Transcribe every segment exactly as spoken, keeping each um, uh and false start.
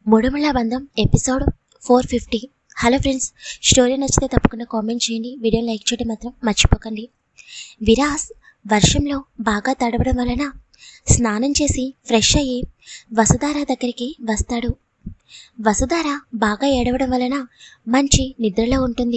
మూడమల బంధం episode four fifty. Hello friends, story నచ్చితే తప్పకుండా కామెంట్ చేయండి, వీడియో లైక్ చేయడం మాత్రం మర్చిపోకండి. విరాస్ వర్షంలో బాగా తడవడం వలన స్నానం చేసి ఫ్రెష్ అయ్యి వసుధార దగ్గరికి వస్తాడు. వసుధార బాగా ఏడవడం వలన మంచి నిద్రలో ఉంటుంది.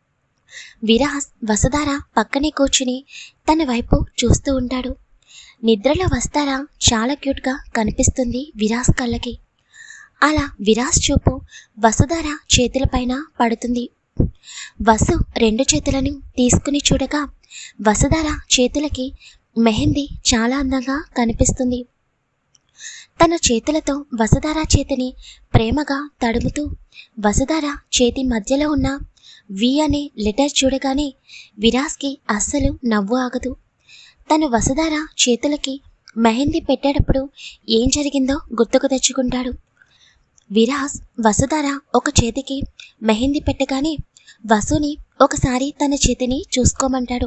విరాస్ వసుధార పక్కనే కూర్చుని తన వైపు చూస్తూ ఉంటాడు. నిద్రలో వసుధార చాలా క్యూట్గా కనిపిస్తుంది విరాస్ కళ్ళకి. అలా విరాస్ చూపు వసుధార చేతులపైన పడుతుంది. వసు రెండు చేతులను తీసుకుని చూడగా వసుధార చేతులకి మెహందీ చాలా అందంగా కనిపిస్తుంది. తన చేతులతో వసుధార చేతిని ప్రేమగా తడుముతూ వసుధార చేతి మధ్యలో ఉన్న వి అనే లెటర్ చూడగానే విరాస్కి అస్సలు నవ్వు ఆగదు. తను వసుధార చేతులకి మెహందీ పెట్టేటప్పుడు ఏం జరిగిందో గుర్తుకు తెచ్చుకుంటాడు. విరాస్ వసుధార ఒక చేతికి మెహందీ పెట్టగానే వసుని ఒకసారి తన చేతిని చూసుకోమంటాడు.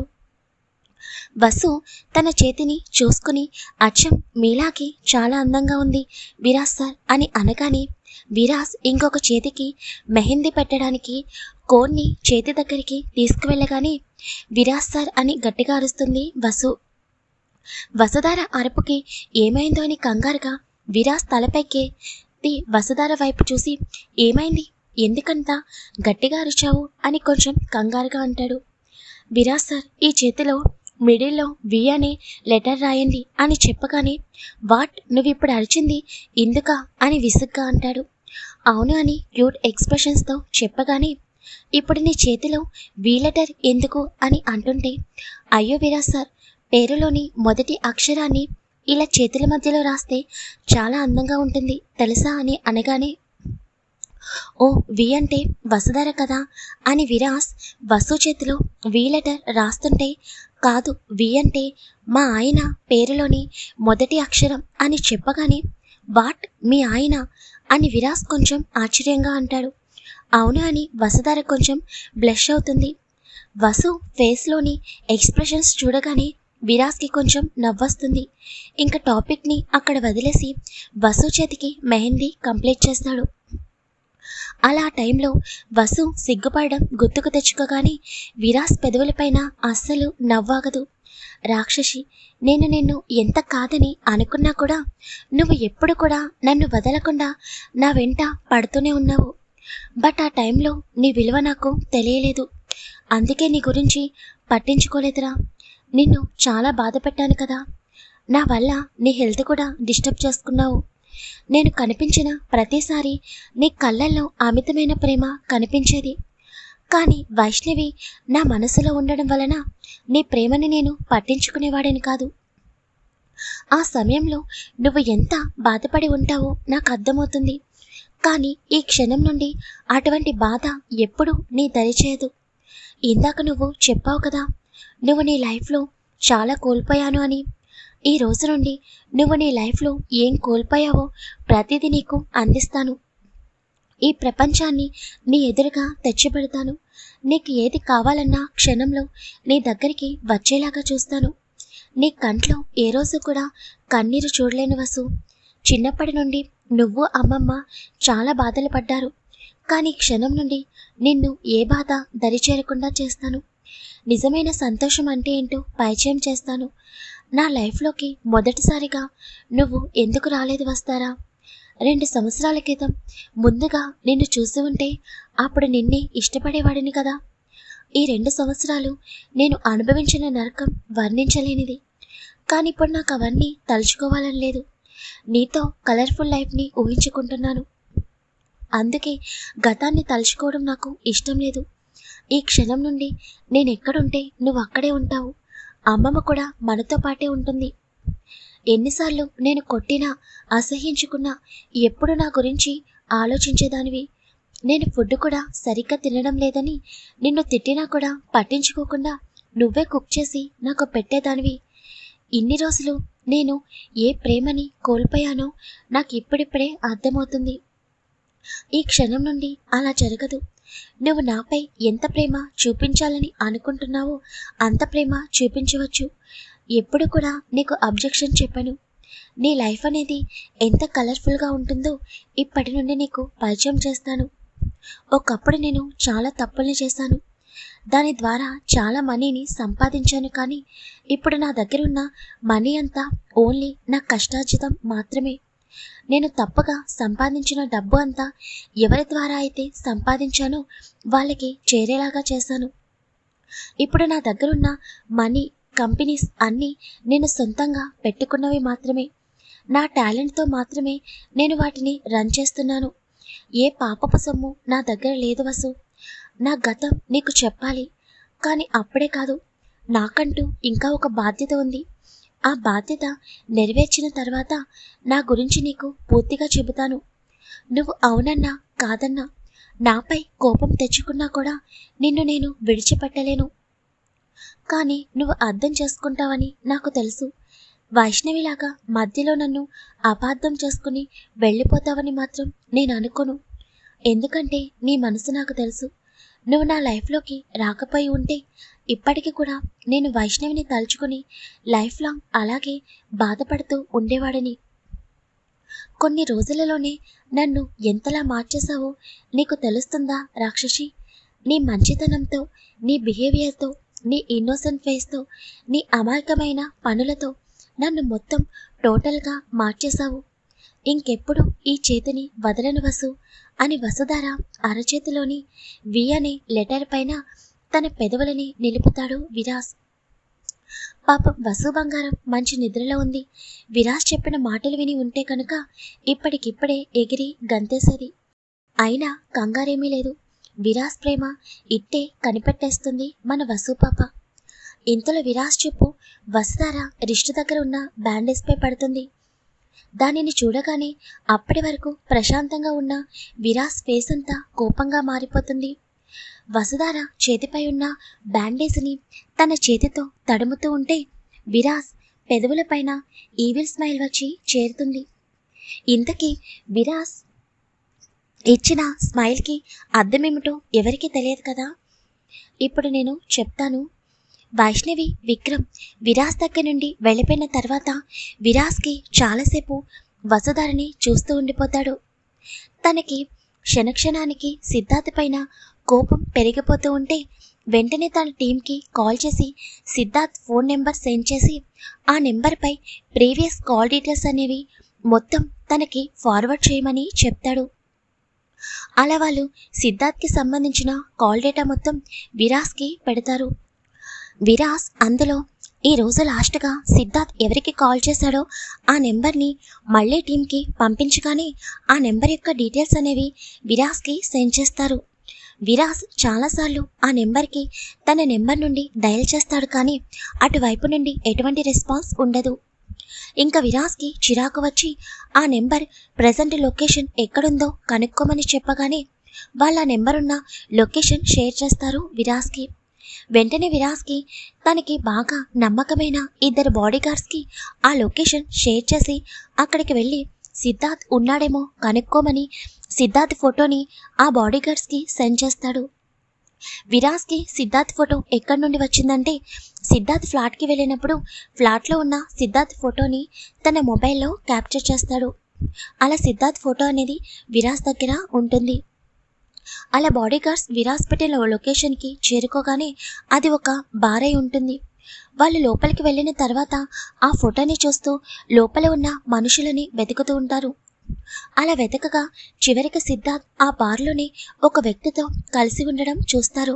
వసు తన చేతిని చూసుకుని అచ్చం మీలాకి చాలా అందంగా ఉంది విరాస్ సార్ అని అనగానే విరాస్ ఇంకొక చేతికి మెహందీ పెట్టడానికి కోన్ని చేతి దగ్గరికి తీసుకువెళ్ళగానే విరాస్ సార్ అని గట్టిగా అరుస్తుంది వసు. వసుధార అరుపుకి ఏమైందో అని కంగారుగా విరాస్ తలపైకి వసుధార వైపు చూసి ఏమైంది, ఎందుకంత గట్టిగా అరిచావు అని కొంచెం కంగారుగా అంటాడు. విరాస్ సార్, ఈ చేతిలో మిడిల్లో వి అనే లెటర్ రాయండి అని చెప్పగానే వాట్, నువ్వు ఇప్పుడు అరిచింది ఎందుకా అని విసుగ్గా అంటాడు. అవును అని క్యూట్ ఎక్స్ప్రెషన్స్తో చెప్పగానే ఇప్పుడు నీ చేతిలో వి లెటర్ ఎందుకు అని అంటుంటే అయ్యో విరాస్ సార్, పేరులోని మొదటి అక్షరాన్ని ఇలా చేతుల మధ్యలో రాస్తే చాలా అందంగా ఉంటుంది తెలుసా అని అనగానే ఓ వి అంటే వసుధార కదా అని విరాస్ వసు చేతిలో వి లెటర్ రాస్తుంటే కాదు, వి అంటే మా ఆయన పేరులోని మొదటి అక్షరం అని చెప్పగానే వాట్, మీ ఆయన అని విరాస్ కొంచెం ఆశ్చర్యంగా అంటాడు. అవును అని వసుధార కొంచెం బ్లష్ అవుతుంది. వసు ఫేస్లోని ఎక్స్ప్రెషన్స్ చూడగానే విరాస్కి కొంచెం నవ్వొస్తుంది. ఇంకా టాపిక్ని అక్కడ వదిలేసి వసు చేతికి మెహందీ కంప్లీట్ చేస్తాడు. అలా టైంలో వసు సిగ్గుపడడం గుర్తుకు తెచ్చుకోగానే విరాస్ పెదవులపైన అస్సలు నవ్వాగదు. రాక్షసి, నేను నిన్ను ఎంత కాదని అనుకున్నా కూడా నువ్వు ఎప్పుడు కూడా నన్ను వదలకుండా నా వెంట పడుతూనే ఉన్నావు. బట్ ఆ టైంలో నీ విలువ నాకు తెలియలేదు, అందుకే నీ గురించి పట్టించుకోలేదురా. నిన్ను చాలా బాధ పెట్టాను కదా, నా వల్ల నీ హెల్త్ కూడా డిస్టర్బ్ చేసుకున్నావు. నేను కనిపించిన ప్రతిసారి నీ కళ్ళల్లో అమితమైన ప్రేమ కనిపించేది, కానీ వైష్ణవి నా మనసులో ఉండడం వలన నీ ప్రేమని నేను పట్టించుకునేవాడని కాదు. ఆ సమయంలో నువ్వు ఎంత బాధపడి ఉంటావో నాకు అర్థమవుతుంది, కానీ ఈ క్షణం నుండి అటువంటి బాధ ఎప్పుడూ నీ దరిచేయదు. ఇందాక నువ్వు చెప్పావు కదా, నువ్వు నీ లైఫ్లో చాలా కోల్పోయాను అని. ఈ రోజు నుండి నువ్వు నీ లైఫ్లో ఏం కోల్పోయావో ప్రతిదీ నీకు అందిస్తాను. ఈ ప్రపంచాన్ని నీ ఎదురుగా తెచ్చిపెడతాను. నీకు ఏది కావాలన్నా క్షణంలో నీ దగ్గరికి వచ్చేలాగా చూస్తాను. నీ కంట్లో ఏ రోజు కూడా కన్నీరు చూడలేని వసు. చిన్నప్పటి నుండి నువ్వు అమ్మమ్మ చాలా బాధలు పడ్డారు, కానీ క్షణం నుండి నిన్ను ఏ బాధ దరిచేరకుండా చేస్తాను. నిజమైన సంతోషం అంటే ఏంటో పరిచయం చేస్తాను. నా లైఫ్లోకి మొదటిసారిగా నువ్వు ఎందుకు రాలేదు వస్తారా? రెండు సంవత్సరాల క్రితం ముందుగా నిన్ను చూసి ఉంటే అప్పుడు నిన్నే ఇష్టపడేవాడిని కదా. ఈ రెండు సంవత్సరాలు నేను అనుభవించిన నరకం వర్ణించలేనిది, కానీ ఇప్పుడు నాకు అవన్నీ తలుచుకోవాలని లేదు. నీతో కలర్ఫుల్ లైఫ్ని ఊహించుకుంటున్నాను, అందుకే గతాన్ని తలుచుకోవడం నాకు ఇష్టం లేదు. ఈ క్షణం నుండి నేను ఎక్కడుంటే నువ్వు అక్కడే ఉంటావు. అమ్మమ్మ కూడా మనతో పాటే ఉంటుంది. ఎన్నిసార్లు నేను కొట్టినా అసహ్యించుకున్నా ఎప్పుడు నా గురించి ఆలోచించేదానివి. నేను ఫుడ్ కూడా సరిగ్గా తినడం లేదని నిన్ను తిట్టినా కూడా పట్టించుకోకుండా నువ్వే కుక్ చేసి నాకు పెట్టేదానివి. ఇన్ని రోజులు నేను ఏ ప్రేమని కోల్పోయానో నాకు ఇప్పుడిప్పుడే అర్థమవుతుంది. ఈ క్షణం నుండి అలా జరగదు. నువ్వు నాపై ఎంత ప్రేమ చూపించాలని అనుకుంటున్నావో అంత ప్రేమ చూపించవచ్చు. ఎప్పుడు కూడా నీకు అబ్జెక్షన్ చెప్పను. నీ లైఫ్ అనేది ఎంత కలర్ఫుల్గా ఉంటుందో ఇప్పటి నుండి నీకు పరిచయం చేస్తాను. ఒకప్పుడు నేను చాలా తప్పుల్ని చేశాను, దాని ద్వారా చాలా మనీని సంపాదించాను. కానీ ఇప్పుడు నా దగ్గర ఉన్న మనీ అంతా ఓన్లీ నా కష్టార్జితం మాత్రమే. నేను తప్పుగా సంపాదించిన డబ్బు అంతా ఎవరి ద్వారా అయితే సంపాదించానో వాళ్ళకి చేరేలాగా చేశాను. ఇప్పుడు నా దగ్గరున్న మనీ, కంపెనీస్ అన్నీ నేను సొంతంగా పెట్టుకున్నవి మాత్రమే. నా టాలెంట్తో మాత్రమే నేను వాటిని రన్ చేస్తున్నాను. ఏ పాపపు సొమ్ము నా దగ్గర లేదు వసు. నా గతం నీకు చెప్పాలి, కానీ అప్పుడే కాదు, నాకంటూ ఇంకా ఒక బాధ్యత ఉంది. ఆ బాధ్యత నెరవేర్చిన తర్వాత నా గురించి నీకు పూర్తిగా చెబుతాను. నువ్వు అవునన్నా కాదన్నా, నాపై కోపం తెచ్చుకున్నా కూడా నిన్ను నేను విడిచిపెట్టలేను. కానీ నువ్వు అర్థం చేసుకుంటావని నాకు తెలుసు. వైష్ణవిలాగా మధ్యలో నన్ను అపార్థం చేసుకుని వెళ్ళిపోతావని మాత్రం నేను అనుకోను. ఎందుకంటే నీ మనసు నాకు తెలుసు. నువ్వు నా లైఫ్లోకి రాకపోయి ఉంటే ఇప్పటికీ కూడా నేను వైష్ణవిని తలుచుకుని లైఫ్ లాంగ్ అలాగే బాధపడుతూ ఉండేవాడిని. కొన్ని రోజులలోనే నన్ను ఎంతలా మార్చేశావో నీకు తెలుస్తుందా రాక్షసి? నీ మంచితనంతో, నీ బిహేవియర్తో, నీ ఇన్నోసెంట్ ఫేస్తో, నీ అమాయకమైన పనులతో నన్ను మొత్తం టోటల్గా మార్చేశావు. ఇంకెప్పుడు ఈ చేతిని వదలను వసు అని వసుధార అరచేతిలోని వి అనే లెటర్ పైన తన పెదవులని నిలుపుతాడు విరాస్. పాపం వసు బంగారం మంచి నిద్రలో ఉంది. విరాస్ చెప్పిన మాటలు విని ఉంటే కనుక ఇప్పటికిప్పుడే ఎగిరి గంతేసేది. అయినా కంగారేమీ లేదు. విరాస్ ప్రేమ ఇట్టే కనిపెట్టేస్తుంది మన వసు పాప. ఇంతలో విరాస్ చెప్పు వసుధార రిష్టు దగ్గర ఉన్న బ్యాండేజ్పై పడుతుంది. దానిని చూడగానే అప్పటి వరకు ప్రశాంతంగా ఉన్న విరాస్ ఫేస్ అంతా కోపంగా మారిపోతుంది. వసుధార చేతిపై ఉన్న బ్యాండేజ్ని తన చేతితో తడుముతూ ఉంటే విరాస్ పెదవులపైన ఈవిల్ స్మైల్ వచ్చి చేరుతుంది. ఇంతకీ విరాస్ ఇచ్చిన స్మైల్కి అర్థమేమిటో ఎవరికీ తెలియదు కదా. ఇప్పుడు నేను చెప్తాను. వైష్ణవి విక్రమ్ విరాస్ దగ్గర నుండి వెళ్ళిపోయిన తర్వాత విరాస్కి చాలాసేపు వసుధారని చూస్తూ ఉండిపోతాడు. తనకి క్షణక్షణానికి సిద్ధార్థ్ పైన కోపం పెరిగిపోతూ ఉంటే వెంటనే తన టీంకి కాల్ చేసి సిద్ధార్థ్ ఫోన్ నెంబర్ సెండ్ చేసి ఆ నెంబర్పై ప్రీవియస్ కాల్ డీటెయిల్స్ అనేవి మొత్తం తనకి ఫార్వర్డ్ చేయమని చెప్తాడు. అలా వాళ్ళు సిద్ధార్థ్కి సంబంధించిన కాల్ డేటా మొత్తం విరాస్కి పెడతారు. విరాస్ అందులో ఈరోజు లాస్ట్గా సిద్ధార్థ్ ఎవరికి కాల్ చేశాడో ఆ నెంబర్ని మళ్ళీ టీంకి పంపించగానే ఆ నెంబర్ యొక్క డీటెయిల్స్ అనేవి విరాస్కి సెండ్ చేస్తారు. విరాస్ చాలాసార్లు ఆ నెంబర్కి తన నెంబర్ నుండి డయల్ చేస్తాడు, కానీ అటువైపు నుండి ఎటువంటి రెస్పాన్స్ ఉండదు. ఇంకా విరాస్కి చిరాకు వచ్చి ఆ నెంబర్ ప్రజెంట్ లొకేషన్ ఎక్కడుందో కనుక్కోమని చెప్పగానే వాళ్ళ నెంబర్ ఉన్న లొకేషన్ షేర్ చేస్తారు విరాస్కి. వెంటనే విరాస్కి తనకి బాగా నమ్మకమైన ఇద్దరు బాడీగార్డ్స్కి ఆ లొకేషన్ షేర్ చేసి అక్కడికి వెళ్ళి సిద్ధార్థ్ ఉన్నాడేమో కనుక్కోమని సిద్ధార్థ్ ఫోటోని ఆ బాడీగార్డ్స్కి సెండ్ చేస్తాడు. విరాస్కి సిద్ధార్థ్ ఫోటో ఎక్కడి నుండి వచ్చిందంటే సిద్ధార్థ్ ఫ్లాట్కి వెళ్ళినప్పుడు ఫ్లాట్లో ఉన్న సిద్ధార్థ్ ఫోటోని తన మొబైల్లో క్యాప్చర్ చేస్తాడు. అలా సిద్ధార్థ్ ఫోటో అనేది విరాస్ దగ్గర ఉంటుంది. అలా బాడీగార్డ్స్ విరాస్ పెట్టిన లొకేషన్కి చేరుకోగానే అది ఒక బార్ అయి ఉంటుంది. వాళ్ళు లోపలికి వెళ్ళిన తర్వాత ఆ ఫోటోని చూస్తూ లోపల ఉన్న మనుషులని వెతుకుతూ ఉంటారు. అలా వెతకగా చివరికి సిద్ధార్థ్ ఆ బార్లోనే ఒక వ్యక్తితో కలిసి ఉండడం చూస్తారు.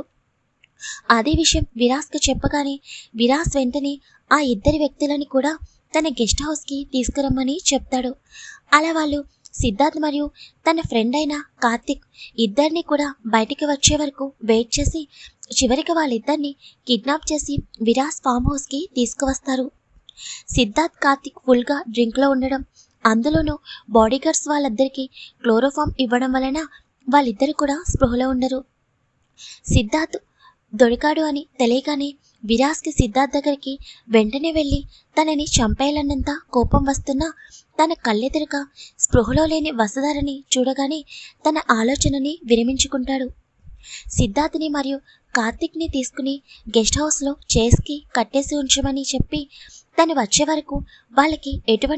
అదే విషయం విరాస్కి చెప్పగానే విరాస్ వెంటనే ఆ ఇద్దరి వ్యక్తులని కూడా తన గెస్ట్ హౌస్కి తీసుకురమ్మని చెప్తాడు. అలా వాళ్ళు సిద్ధార్థ్ మరియు తన ఫ్రెండ్ అయిన కార్తిక్ ఇద్దరిని కూడా బయటికి వచ్చే వరకు వెయిట్ చేసి చివరికి వాళ్ళిద్దరిని కిడ్నాప్ చేసి విరాస్ ఫామ్ హౌస్కి తీసుకువస్తారు. సిద్ధార్థ్ కార్తిక్ ఫుల్గా డ్రింక్లో ఉండడం, అందులోనూ బాడీగార్డ్స్ వాళ్ళిద్దరికి క్లోరోఫామ్ ఇవ్వడం వలన వాళ్ళిద్దరు కూడా స్పృహలో ఉండరు. సిద్ధార్థ్ దొరికాడు అని తెలియగానే విరాస్కి సిద్ధార్థ్ దగ్గరికి వెంటనే వెళ్ళి తనని చంపేయాలన్నంత కోపం వస్తున్నా తన కళ్ళెదురుగా స్పృహలో లేని వసుధారని చూడగానే తన ఆలోచనని విరమించుకుంటాడు. సిద్ధార్థ్ని మరియు కార్తిక్ని తీసుకుని గెస్ట్ హౌస్లో చైర్స్కి కట్టేసి ఉంచమని చెప్పి తను వచ్చే వరకు వాళ్ళకి ఎటువంటి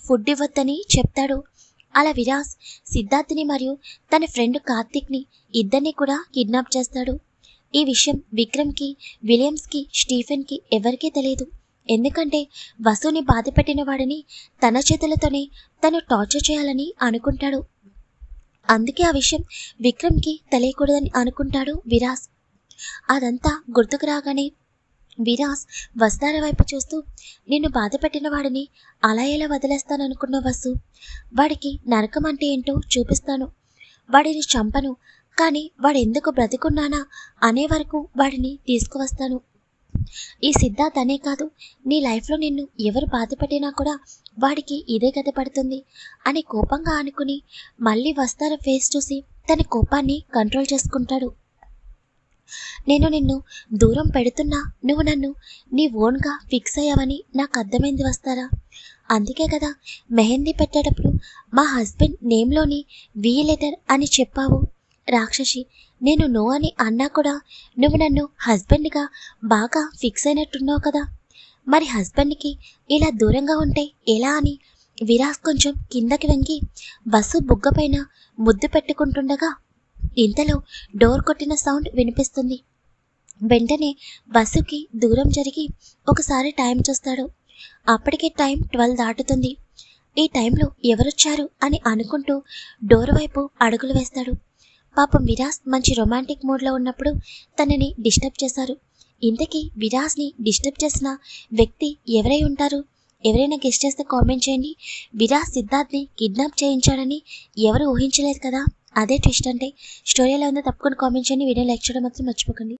ఫుడ్ ఇవ్వద్దని చెప్తాడు. అలా విరాస్ సిద్ధార్థ్ని మరియు తన ఫ్రెండ్ కార్తిక్ని ఇద్దరిని కూడా కిడ్నాప్ చేస్తాడు. ఈ విషయం విక్రమ్కి, విలియమ్స్కి, స్టీఫెన్కి ఎవరికీ తెలియదు. ఎందుకంటే వసుని బాధపెట్టిన వాడిని తన చేతులతోనే తను టార్చర్ చేయాలని అనుకుంటాడు. అందుకే ఆ విషయం విక్రమ్కి తెలియకూడదని అనుకుంటాడు విరాస్. అదంతా గుర్తుకు రాగానే విరాస్ వస్తార వైపు చూస్తూ, నిన్ను బాధ పెట్టిన వాడిని అలా ఎలా వదిలేస్తాననుకున్న వసు, వాడికి నరకం అంటే ఏంటో చూపిస్తాను. వాడిని చంపను, కానీ వాడెందుకు బ్రతికున్నానా అనే వరకు వాడిని తీసుకువస్తాను. ఈ సిద్ధార్థ్ అనే కాదు, నీ లైఫ్లో నిన్ను ఎవరు బాధ పెట్టినా కూడా వాడికి ఇదే గత పడుతుంది అని కోపంగా అనుకుని మళ్ళీ వస్తార ఫేస్ చూసి తన కోపాన్ని కంట్రోల్ చేసుకుంటాడు. నేను నిన్ను దూరం పెడుతున్నా నువ్వు నన్ను నీ ఓన్గా ఫిక్స్ అయ్యావని నాకు అర్థమైంది వస్తారా. అందుకే కదా మెహందీ పెట్టేటప్పుడు మా హస్బెండ్ నేమ్లోని వి లెటర్ అని చెప్పావు. రాక్షసి, నేను నో అని అన్నా కూడా నువ్వు నన్ను హస్బెండ్గా బాగా ఫిక్స్ అయినట్టున్నావు కదా. మరి హస్బెండ్కి ఇలా దూరంగా ఉంటే ఎలా అని విరాస్ కొంచెం కిందకి వంగి బస్సు బుగ్గపైన ముద్దు పెట్టుకుంటుండగా ఇంతలో డోర్ కొట్టిన సౌండ్ వినిపిస్తుంది. వెంటనే బస్సుకి దూరం జరిగి ఒకసారి టైం చూస్తాడు. అప్పటికే టైం ట్వెల్వ్ దాటుతుంది. ఈ టైంలో ఎవరొచ్చారు అని అనుకుంటూ డోర్ వైపు అడుగులు వేస్తాడు. పాపం విరాస్ మంచి రొమాంటిక్ మూడ్లో ఉన్నప్పుడు తనని డిస్టర్బ్ చేశారు. ఇంతకీ విరాస్ని డిస్టర్బ్ చేసిన వ్యక్తి ఎవరై ఉంటారు? ఎవరైనా గెస్ట్ చేస్తే కామెంట్ చేయండి. విరాస్ సిద్ధార్థ్ని కిడ్నాప్ చేయించాడని ఎవరు ఊహించలేదు కదా. అదే ట్విస్ట్ అంటే. స్టోరీ ఎలా ఉందో తప్పకుండా కామెంట్ చేయండి. వీడియో లైక్ చేయడం మాత్రం మర్చిపోకండి.